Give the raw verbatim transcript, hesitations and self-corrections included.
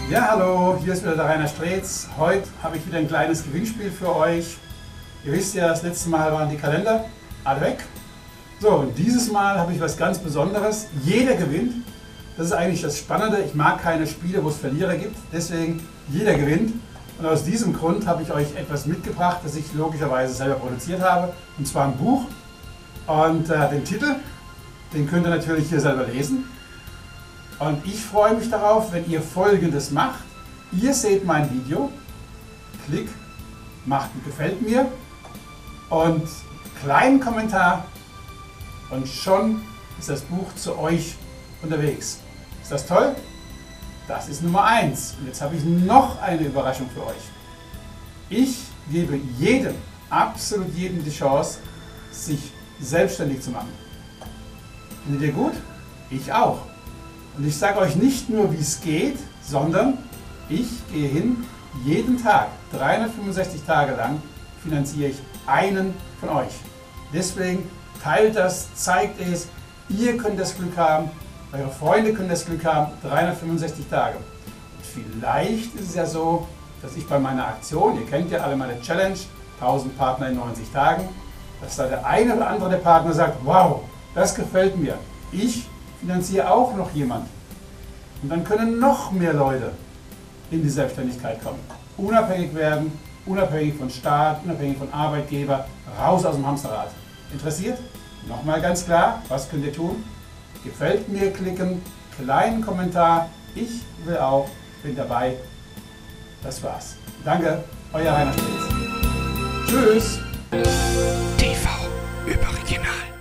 Ja, hallo, hier ist wieder der Rainer Streetz. Heute habe ich wieder ein kleines Gewinnspiel für euch. Ihr wisst ja, das letzte Mal waren die Kalender alle weg. So, und dieses Mal habe ich was ganz Besonderes. Jeder gewinnt. Das ist eigentlich das Spannende. Ich mag keine Spiele, wo es Verlierer gibt. Deswegen, jeder gewinnt. Und aus diesem Grund habe ich euch etwas mitgebracht, das ich logischerweise selber produziert habe. Und zwar ein Buch. Und äh, den Titel, den könnt ihr natürlich hier selber lesen. Und ich freue mich darauf, wenn ihr Folgendes macht. Ihr seht mein Video, Klick, macht ein Gefällt mir und kleinen Kommentar und schon ist das Buch zu euch unterwegs. Ist das toll? Das ist Nummer eins. Und jetzt habe ich noch eine Überraschung für euch. Ich gebe jedem, absolut jedem die Chance, sich selbstständig zu machen. Findet ihr gut? Ich auch. Und ich sage euch nicht nur, wie es geht, sondern ich gehe hin, jeden Tag, dreihundertfünfundsechzig Tage lang, finanziere ich einen von euch. Deswegen teilt das, zeigt es, ihr könnt das Glück haben, eure Freunde können das Glück haben, dreihundertfünfundsechzig Tage. Und vielleicht ist es ja so, dass ich bei meiner Aktion, ihr kennt ja alle meine Challenge, tausend Partner in neunzig Tagen, dass da der eine oder andere der Partner sagt, wow, das gefällt mir, ich finanziere auch noch jemand. Und dann können noch mehr Leute in die Selbstständigkeit kommen. Unabhängig werden, unabhängig von Staat, unabhängig von Arbeitgeber, raus aus dem Hamsterrad. Interessiert? Nochmal ganz klar, was könnt ihr tun? Gefällt mir klicken, kleinen Kommentar, ich will auch, bin dabei. Das war's. Danke, euer Rainer Streetz. Tschüss. T V Überregional.